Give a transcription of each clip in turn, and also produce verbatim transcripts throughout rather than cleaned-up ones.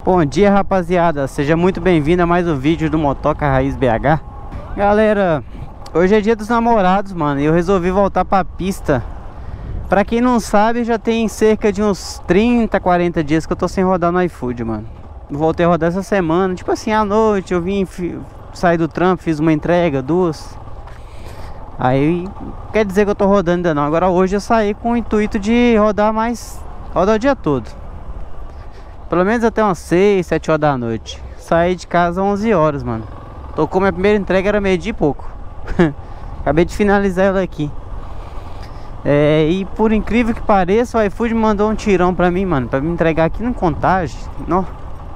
Bom dia, rapaziada, seja muito bem-vindo a mais um vídeo do Motoca Raiz B H. Galera, hoje é dia dos namorados, mano, e eu resolvi voltar pra pista. Pra quem não sabe, já tem cerca de uns trinta, quarenta dias que eu tô sem rodar no iFood, mano. Voltei a rodar essa semana, tipo assim, à noite eu vim, saí do trampo, fiz uma entrega, duas. Aí, quer dizer que eu tô rodando ainda não. Agora hoje eu saí com o intuito de rodar mais, rodar o dia todo. Pelo menos até umas seis, sete horas da noite. Saí de casa às onze horas, mano. Tocou minha primeira entrega, era meio dia e pouco. Acabei de finalizar ela aqui. É, e por incrível que pareça, o iFood mandou um tirão pra mim, mano, pra me entregar aqui no Contagem. Não.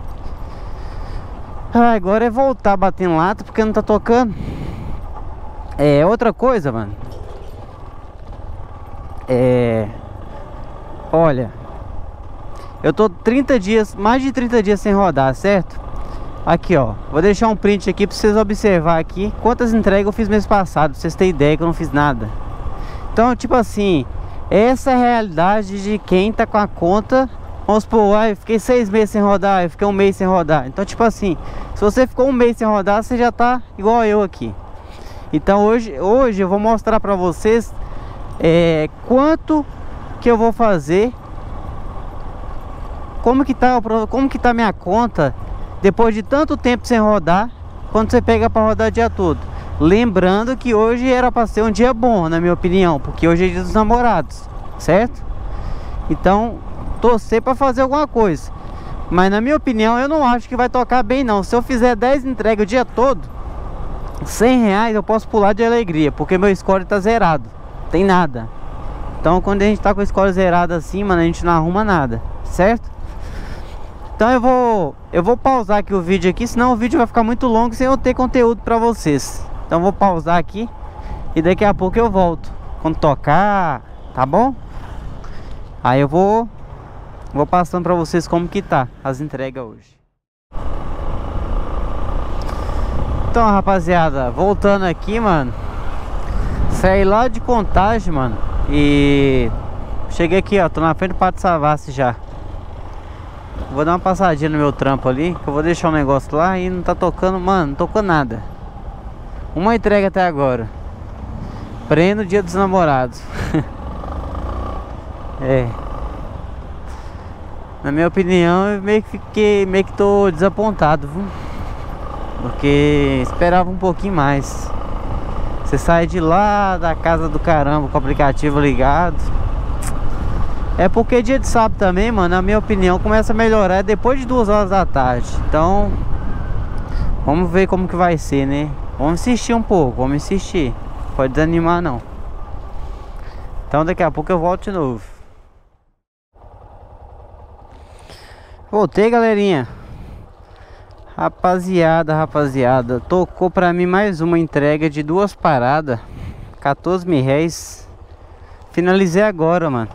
Ah, agora é voltar batendo lata porque não tá tocando. É, outra coisa, mano. É... Olha, eu tô trinta dias, mais de trinta dias sem rodar, certo? Aqui, ó, vou deixar um print aqui pra vocês observar aqui quantas entregas eu fiz mês passado, pra vocês terem ideia que eu não fiz nada. Então, tipo assim, essa é a realidade de quem tá com a conta. Vamos supor, ah, eu fiquei seis meses sem rodar, eu fiquei um mês sem rodar. Então, tipo assim, se você ficou um mês sem rodar, você já tá igual eu aqui. Então, hoje, hoje eu vou mostrar pra vocês é, quanto que eu vou fazer, como que tá, como que tá minha conta depois de tanto tempo sem rodar, quando você pega pra rodar o dia todo. Lembrando que hoje era pra ser um dia bom, na minha opinião, porque hoje é dia dos namorados, certo? Então, torcer pra fazer alguma coisa. Mas na minha opinião, eu não acho que vai tocar bem não. Se eu fizer dez entregas o dia todo, cem reais eu posso pular de alegria, porque meu score tá zerado, tem nada. Então quando a gente tá com o score zerado assim, mano, a gente não arruma nada, certo? Então eu vou eu vou pausar aqui o vídeo aqui, senão o vídeo vai ficar muito longo sem eu ter conteúdo pra vocês. Então eu vou pausar aqui e daqui a pouco eu volto quando tocar, tá bom? Aí eu vou vou passando pra vocês como que tá as entregas hoje. Então, rapaziada, voltando aqui, mano, saí lá de Contagem, mano, e cheguei aqui, ó, tô na frente do Pátio Savassi já. Vou dar uma passadinha no meu trampo ali, que eu vou deixar um negócio lá e não tá tocando, mano, não tocou nada. Uma entrega até agora. Prêmio Dia dos Namorados. É. Na minha opinião, eu meio que fiquei, meio que tô desapontado, viu? Porque esperava um pouquinho mais. Você sai de lá da casa do caramba com o aplicativo ligado. É porque dia de sábado também, mano, na minha opinião, começa a melhorar depois de duas horas da tarde. Então, vamos ver como que vai ser, né? Vamos insistir um pouco, vamos insistir. Pode desanimar não. Então daqui a pouco eu volto de novo. Voltei, galerinha. Rapaziada, rapaziada, tocou pra mim mais uma entrega de duas paradas, quatorze mil reais. Finalizei agora, mano.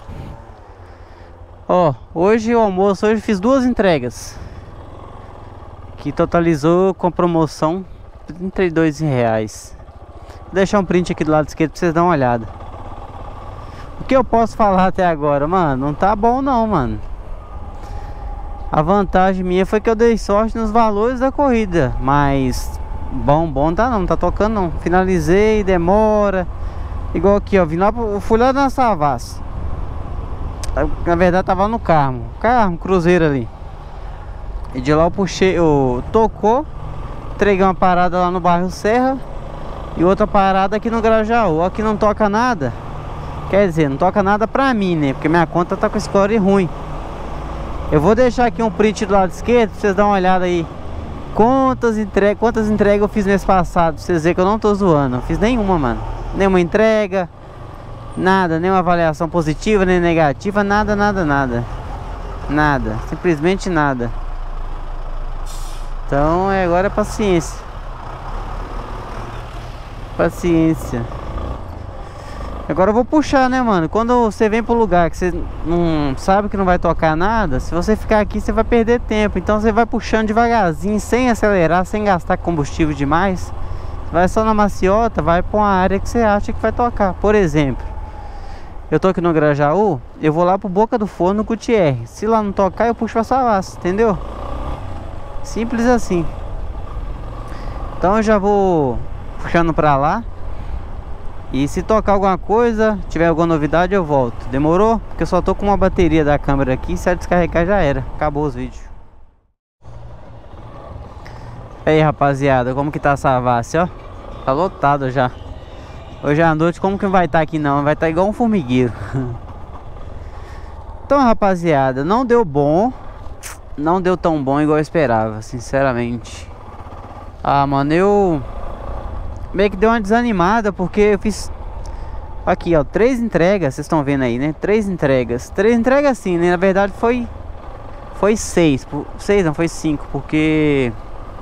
Ó, hoje o almoço, hoje fiz duas entregas, que totalizou com promoção trinta e dois reais. Vou deixar um print aqui do lado esquerdo pra vocês darem uma olhada. O que eu posso falar até agora, mano? Não tá bom não, mano. A vantagem minha foi que eu dei sorte nos valores da corrida, mas bom, bom tá não, não tá tocando não. Finalizei, demora. Igual aqui, ó, vim lá, fui lá na Savassi. Na verdade tava no Carmo, Carmo, Cruzeiro ali. E de lá eu puxei, eu tocou, entreguei uma parada lá no bairro Serra e outra parada aqui no Grajaú. Aqui não toca nada, quer dizer, não toca nada pra mim, né? Porque minha conta tá com score ruim. Eu vou deixar aqui um print do lado esquerdo pra vocês darem uma olhada aí. Quantas entregas, quantas entregas eu fiz mês passado, pra vocês verem que eu não tô zoando. Não fiz nenhuma, mano. Nenhuma entrega, nada, nenhuma avaliação positiva, nem negativa, nada, nada, nada. Nada, simplesmente nada. Então é, agora é paciência. Paciência. Agora eu vou puxar, né, mano? Quando você vem pro lugar que você não sabe que não vai tocar nada, se você ficar aqui, você vai perder tempo. Então você vai puxando devagarzinho, sem acelerar, sem gastar combustível demais. Vai só na maciota, vai pra uma área que você acha que vai tocar. Por exemplo, eu tô aqui no Grajaú, eu vou lá pro Boca do Forno, Gutierre. Se lá não tocar, eu puxo pra Savassi, entendeu? Simples assim. Então eu já vou puxando pra lá. E se tocar alguma coisa, tiver alguma novidade, eu volto. Demorou? Porque eu só tô com uma bateria da câmera aqui. Se ela descarregar, já era. Acabou os vídeos. E aí, rapaziada, como que tá a Savassi, ó? Tá lotado já. Hoje à noite, como que não vai estar aqui não? Vai estar igual um formigueiro. Então, rapaziada, não deu bom. Não deu tão bom igual eu esperava, sinceramente. Ah, mano, eu... meio que deu uma desanimada, porque eu fiz... aqui, ó, três entregas, vocês estão vendo aí, né? Três entregas. Três entregas sim, né? Na verdade foi... Foi seis. Seis não, foi cinco, porque...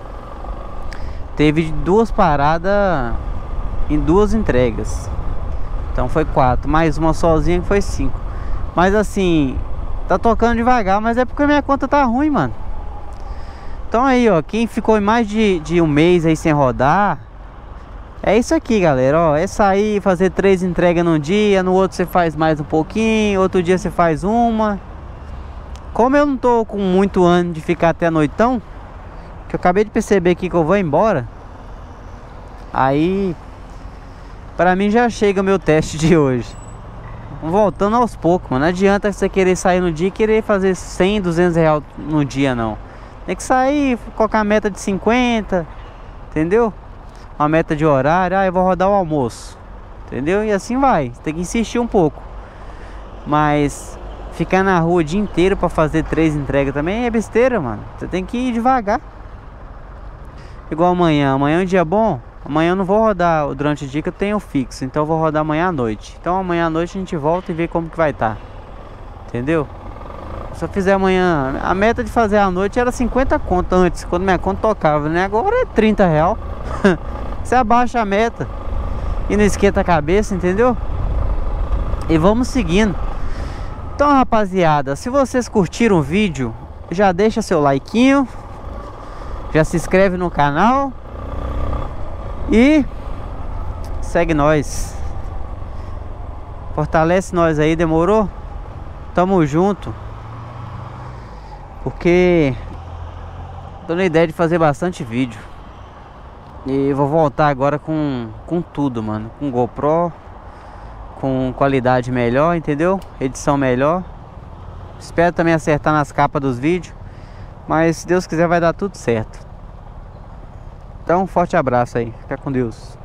teve duas paradas em duas entregas. Então foi quatro. Mais uma sozinha que foi cinco. Mas assim... tá tocando devagar, mas é porque minha conta tá ruim, mano. Então aí, ó, quem ficou em mais de, de um mês aí sem rodar, é isso aqui, galera, ó. É sair, fazer três entregas num dia, no outro você faz mais um pouquinho, outro dia você faz uma. Como eu não tô com muito ânimo de ficar até a noitão, que eu acabei de perceber aqui que eu vou embora, aí pra mim já chega o meu teste de hoje. Voltando aos poucos, mano. Não adianta você querer sair no dia e querer fazer cem, duzentos reais no dia, não. Tem que sair, colocar a meta de cinquenta, entendeu? Uma meta de horário. Ah, eu vou rodar o almoço, entendeu? E assim vai. Você tem que insistir um pouco. Mas ficar na rua o dia inteiro pra fazer três entregas também é besteira, mano. Você tem que ir devagar. Igual amanhã. Amanhã é um dia bom. Amanhã eu não vou rodar durante o dia que eu tenho fixo. Então eu vou rodar amanhã à noite. Então amanhã à noite a gente volta e vê como que vai estar. Entendeu? Se eu fizer amanhã... a meta de fazer à noite era cinquenta conto antes, quando minha conta tocava, né? Agora é trinta real. Você abaixa a meta e não esquenta a cabeça, entendeu? E vamos seguindo. Então, rapaziada, se vocês curtiram o vídeo, já deixa seu likeinho, já se inscreve no canal e segue nós. Fortalece nós aí, demorou? Tamo junto. Porque tô na ideia de fazer bastante vídeo. E vou voltar agora com, com tudo, mano. Com GoPro, com qualidade melhor, entendeu? Edição melhor. Espero também acertar nas capas dos vídeos. Mas se Deus quiser vai dar tudo certo. Então um forte abraço aí. Fica com Deus.